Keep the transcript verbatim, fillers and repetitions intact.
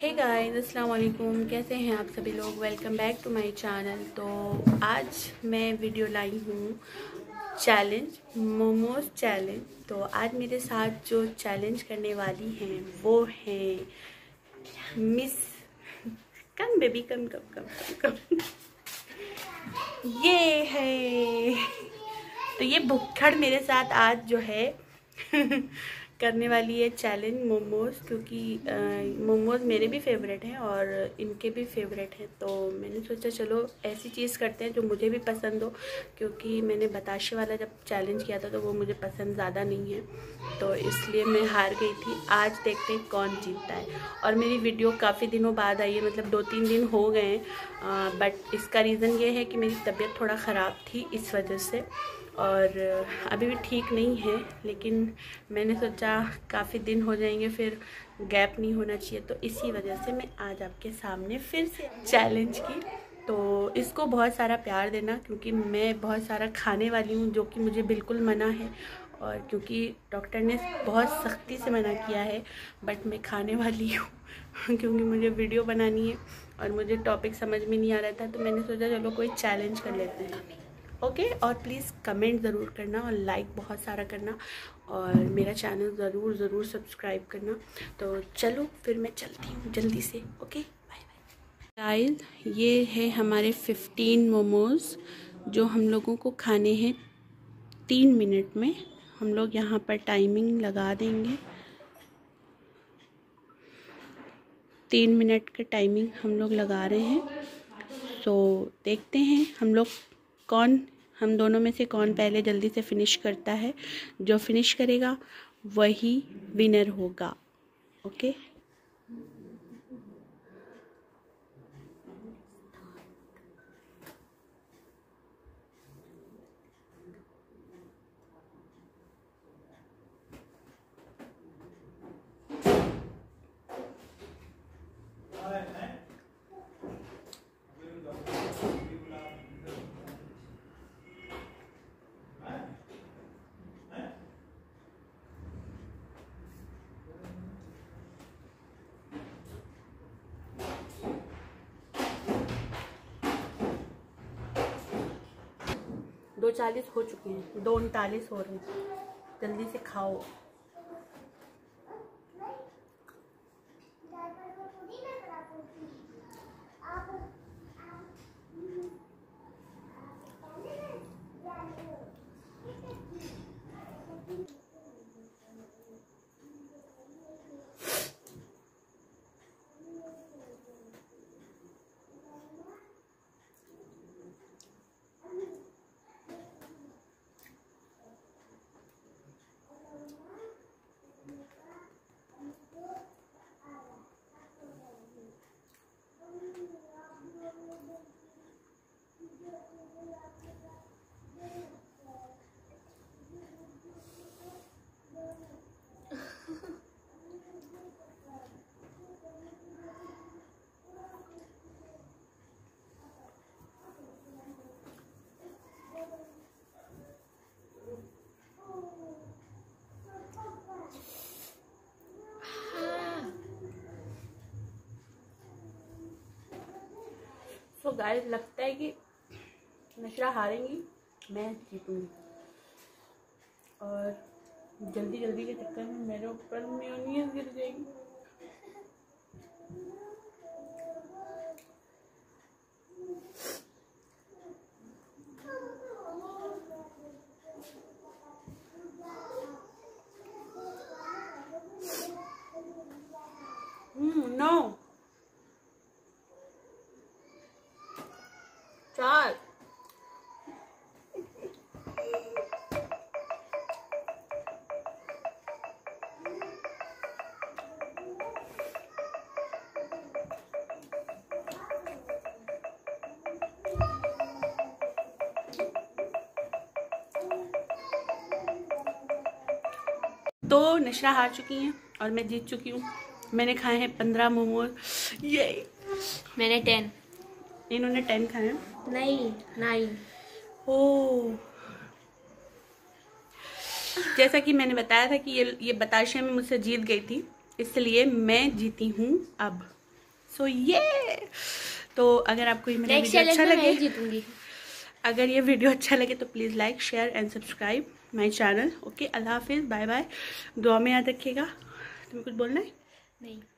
Hey guys, अस्सलाम वालेकुम। कैसे हैं आप सभी लोग? Welcome back to my channel. तो आज मैं वीडियो लाई हूँ चैलेंज, मोमोज चैलेंज। तो आज मेरे साथ जो चैलेंज करने वाली हैं वो हैं मिस कम बेबी कम कम कम कम कम ये है। तो ये भुक्खड़ मेरे साथ आज जो है करने वाली है चैलेंज मोमोज, क्योंकि मोमोज मेरे भी फेवरेट हैं और इनके भी फेवरेट हैं। तो मैंने सोचा चलो ऐसी चीज़ करते हैं जो मुझे भी पसंद हो, क्योंकि मैंने बताशे वाला जब चैलेंज किया था तो वो मुझे पसंद ज़्यादा नहीं है, तो इसलिए मैं हार गई थी। आज देखते हैं कौन जीतता है। और मेरी वीडियो काफ़ी दिनों बाद आई है, मतलब दो तीन दिन हो गए हैं, बट इसका रीज़न ये है कि मेरी तबीयत थोड़ा ख़राब थी, इस वजह से, और अभी भी ठीक नहीं है। लेकिन मैंने सोचा काफ़ी दिन हो जाएंगे, फिर गैप नहीं होना चाहिए, तो इसी वजह से मैं आज आपके सामने फिर से चैलेंज की। तो इसको बहुत सारा प्यार देना, क्योंकि मैं बहुत सारा खाने वाली हूँ जो कि मुझे बिल्कुल मना है, और क्योंकि डॉक्टर ने बहुत सख्ती से मना किया है, बट मैं खाने वाली हूँ क्योंकि मुझे वीडियो बनानी है और मुझे टॉपिक समझ में नहीं आ रहा था, तो मैंने सोचा चलो कोई चैलेंज कर लेते हैं। Okay okay? और प्लीज़ कमेंट ज़रूर करना और लाइक बहुत सारा करना, और मेरा चैनल ज़रूर ज़रूर सब्सक्राइब करना। तो चलो फिर मैं चलती हूँ जल्दी से। Okay, bye bye guys. ये है हमारे फिफ्टीन मोमोज़ जो हम लोगों को खाने हैं तीन मिनट में। हम लोग यहाँ पर टाइमिंग लगा देंगे, तीन मिनट का टाइमिंग हम लोग लगा रहे हैं। सो देखते हैं हम लोग कौन, हम दोनों में से कौन पहले जल्दी से फिनिश करता है। जो फिनिश करेगा वही विनर होगा। ओके, दो चालीस हो चुके हैं, दो उनतालीस हो रहे हैं। जल्दी से खाओ। तो गाइस, लगता है कि नशरा हारेंगी, मैं जीतूंगी, और जल्दी जल्दी के चक्कर में मेरे ऊपर मेयोनीज गिर जाएगी। हम्म नो चार तो नशरा हार चुकी हैं और मैं जीत चुकी हूँ। मैंने खाए हैं पंद्रह मोमोज। ये मैंने टेन। इन्होंने टेन खाए हैं। नहीं, नाइन। ओ, जैसा कि मैंने बताया था कि ये ये बताशे में मुझसे जीत गई थी, इसलिए मैं जीती हूँ अब। सो ये तो अगर आपको ये मेरा नेक्स्ट वीडियो अच्छा चैलेंज में मैं लगे, ही जीतूंगी। अगर ये वीडियो अच्छा लगे तो please like share and subscribe my channel. Okay, अल्लाह हाफिज़, बाय बाय। दुआ में याद रखिएगा। तुम्हें कुछ बोलना है? नहीं।